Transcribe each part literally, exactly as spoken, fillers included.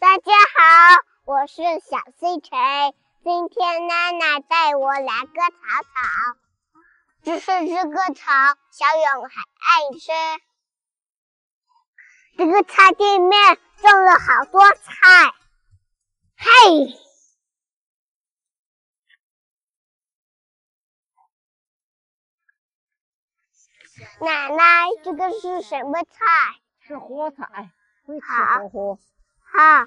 大家好，我是小 C 陈。今天奶奶带我来割草草，只是这个草小勇还爱吃。这个菜地面种了好多菜，嘿！奶奶，这个是什么菜？ 是花菜，会吃好火火。 好。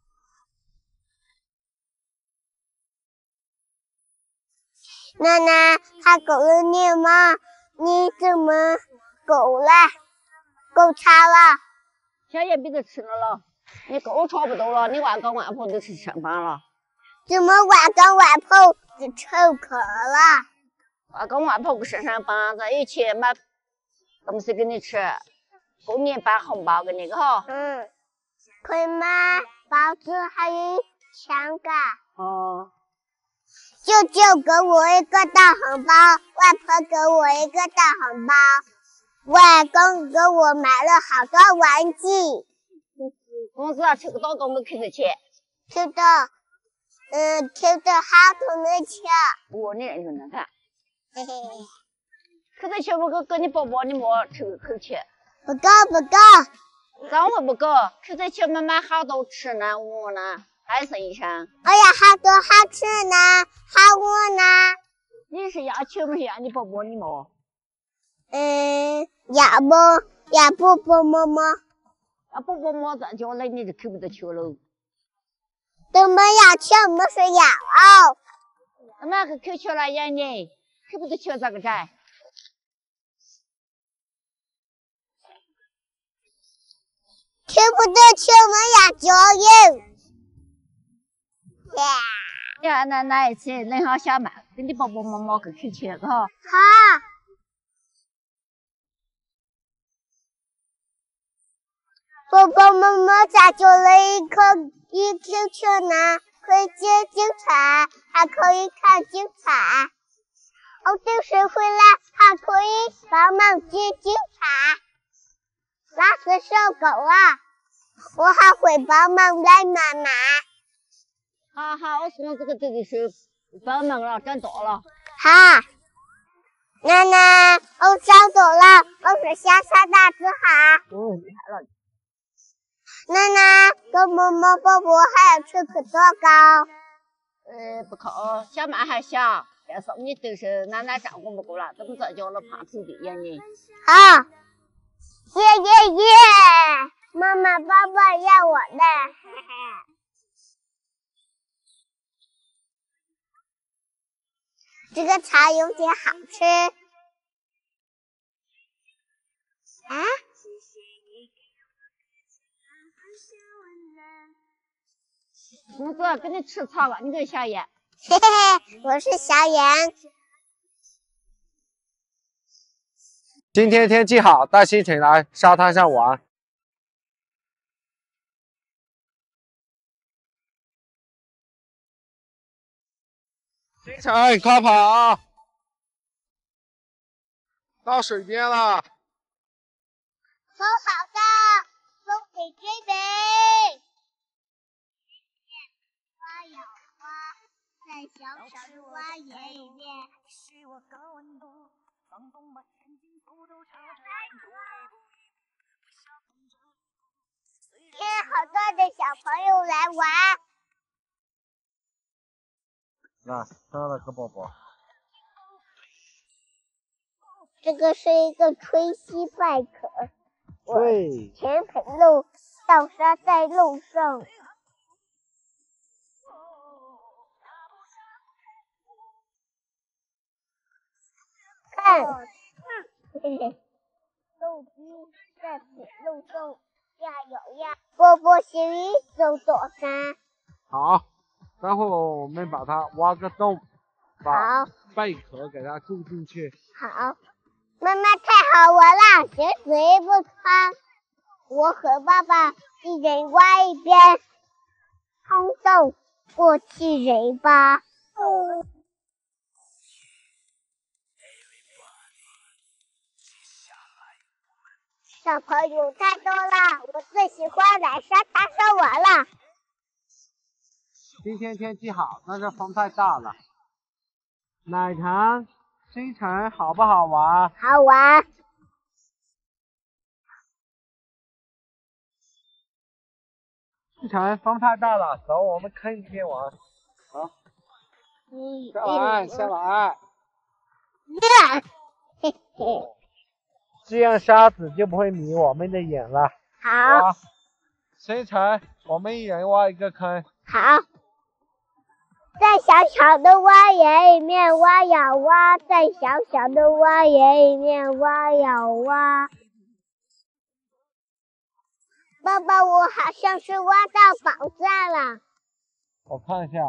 奶奶，它狗了你吗？你怎么狗了？狗差了？ 现在别得吃了了，你狗差不多了，你外公外婆都去上班了。 怎么外公外婆只口渴了？ 外公外婆不上上班，咱有钱买东西给你吃，过年发红包给你个哈。 嗯，可以买包子还有香干。 哦。 舅舅给我一个大红包，外婆给我一个大红包，外公给我买了好多玩具。 工资啊，抽个大工都扣着钱。 抽的，嗯，抽的好多的钱。 我你认真的看。 嘿嘿。 扣着钱不够，给你爸爸你妈抽扣钱。 不够不够。 怎么不够？扣着钱们买好多吃呢，我呢。还剩一箱。 哎呀，好多好吃呢，好我呢。 你是要求不是要你爸爸你妈？ 嗯，要不要爸爸妈妈？ 啊，爸爸妈妈在家里你就扣不得钱喽。 都没要钱，没说要哦。 那么个扣钱来养你，扣不得钱咋个摘？ 扣不得钱，我要加油。 你看奶奶一起弄好小麦，给你爸爸妈妈去扣钱哈。 好。爸爸妈妈在家里可以扣钱呢，可以接警察，还可以看警察。我丢水回来还可以帮忙接警察。拉屎收狗啊，我还会帮忙带妈妈。 好好，我孙子个这个是帮忙了，长大了。 好，奶奶，我长大了，我是小小大子好。 嗯，厉害了。 奶奶，跟妈妈、爸爸还要吃可多糕。 呃，不靠，小麦还小，再说你都是奶奶照顾不过了，怎么在家了怕土地养你？ 好，耶耶耶！妈妈、爸爸要我的。这个茶有点好吃。啊？ 孙子，给你吃草了，你个小羊。 嘿嘿嘿，我是小羊。 今天天气好，带星辰来沙滩上玩。星辰，快跑！到水边了。 说好的，风给追北。花有花，在小小的花园里面。今天好多的小朋友来玩。 那生了个宝宝。 这个是一个吹西拜可。 对。 前盆路倒沙在路上。看，嘿嘿，路基在铁路上加油呀！波波行云走左山。 好，待会我们把它挖个洞，把贝壳给它种进去。 好，妈妈太好玩了，鞋子也不穿，我和爸爸一人挖一边，通洞过去人吧。嗯小朋友太多了，我最喜欢来沙滩上玩了。 今天天气好，但是风太大了。奶糖，星辰好不好玩？ 好玩。 星辰，风太大了，走，我们坑里面玩。好，下来，下来。 嘿嘿。 这样沙子就不会迷我们的眼了。 好。 星辰，我们一人挖一个坑。 好。在小小的花园里面挖呀挖，在小小的花园里面挖呀挖。爸爸，我好像是挖到宝藏了。 我看一下，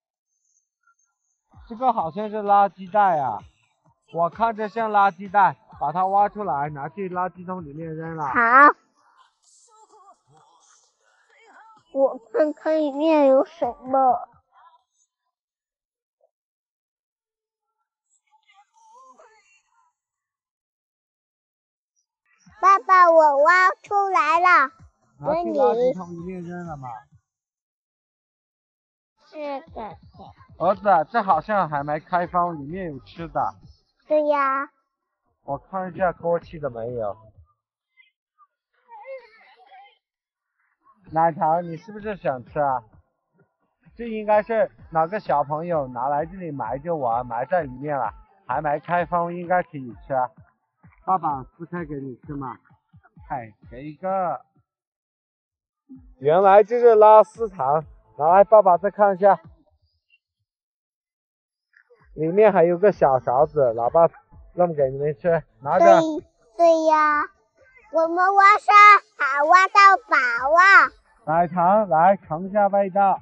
这个好像是垃圾袋啊，我看着像垃圾袋，把它挖出来，拿去垃圾桶里面扔了。 好。我看看里面有什么。爸爸，我挖出来了， 拿去垃圾桶里面扔了吗？ 是的。 儿子，这好像还没开封，里面有吃的。 对呀。 我看一下过期的没有。奶糖，你是不是想吃啊？这应该是哪个小朋友拿来这里埋着玩，埋在里面了，还没开封，应该可以吃。爸爸撕开给你吃嘛。哎，给一个。原来这是拉丝糖，拿来爸爸再看一下。里面还有个小勺子，老爸弄给你们吃，拿着。 对对呀，我们挖沙还挖到宝啊！ 奶糖，来尝一下味道。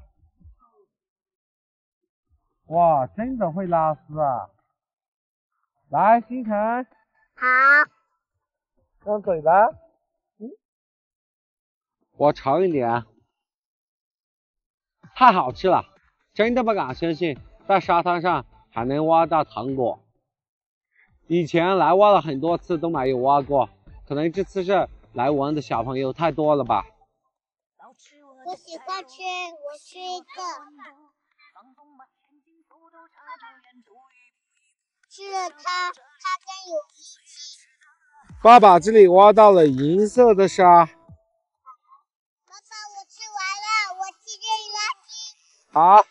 哇，真的会拉丝啊！来，星辰。 好。 用嘴巴。嗯。我尝一点。太好吃了，真的不敢相信，在沙滩上还能挖到糖果。以前来挖了很多次都没有挖过，可能这次是来玩的小朋友太多了吧。 我喜欢吃，我吃一个。吃了它，它更有力气。 爸爸这里挖到了银色的沙。爸爸，我吃完了，我去扔垃圾。 好。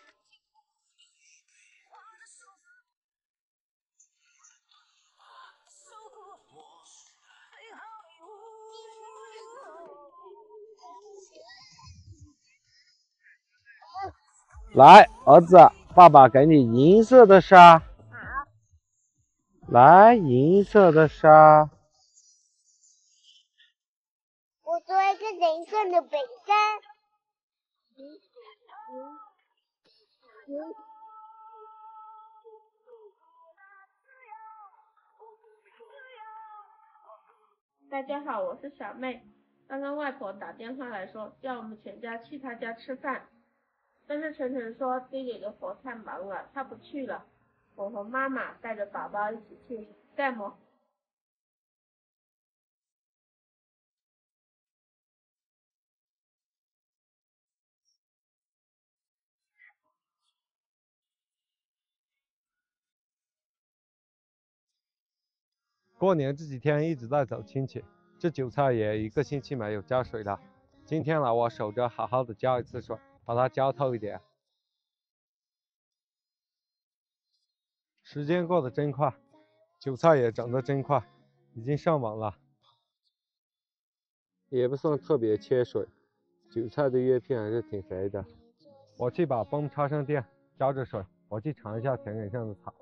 来，儿子，爸爸给你银色的沙。 好。 来，银色的沙。 我做一个银色的北山。嗯嗯嗯。 大家好，我是小妹。刚刚外婆打电话来说，叫我们全家去她家吃饭。但是晨晨说地里的活太忙了，他不去了。我和妈妈带着宝宝一起去，干么？ 过年这几天一直在走亲戚，这韭菜也一个星期没有浇水了。今天呢，我守着好好的浇一次水，把它浇透一点。时间过得真快，韭菜也长得真快，已经上网了。也不算特别缺水，韭菜的叶片还是挺肥的。我去把泵插上电，浇着水，我去尝一下田埂上的草。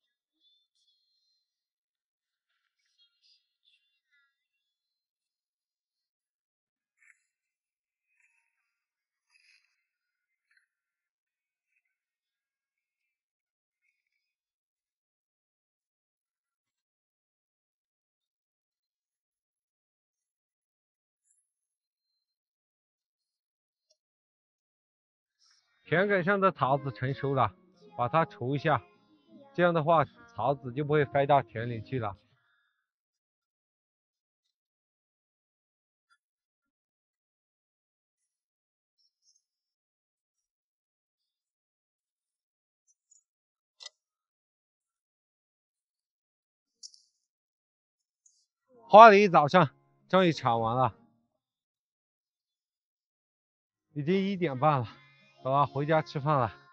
田埂上的草籽成熟了，把它除一下，这样的话草籽就不会飞到田里去了。 花了一早上，终于炒完了。已经一点半了，走了，回家吃饭了。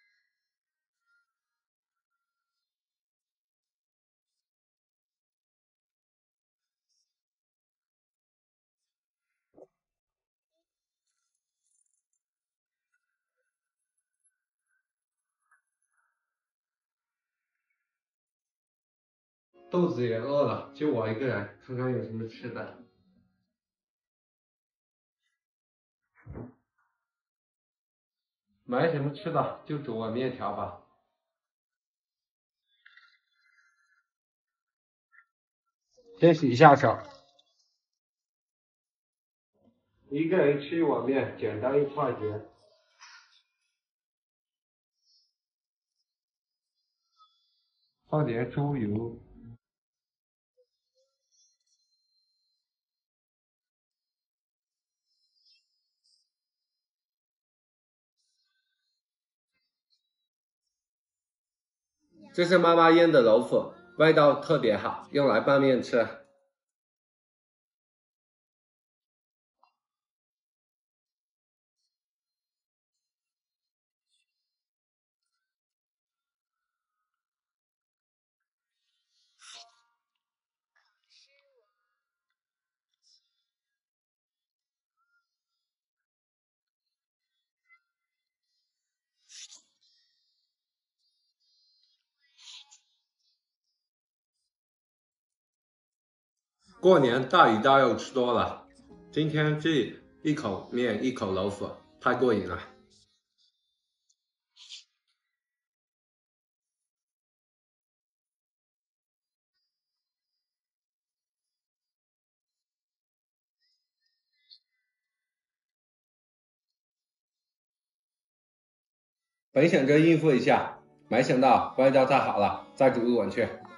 肚子也饿了，就我一个人，看看有什么吃的。买什么吃的，就煮碗面条吧。先洗一下手。一个人吃一碗面，简单又快捷。放点猪油。这是妈妈腌的豆腐，味道特别好，用来拌面吃。过年大鱼大肉吃多了，今天这一口面一口豆腐，太过瘾了。本想着应付一下，没想到味道太好了，再煮一碗去。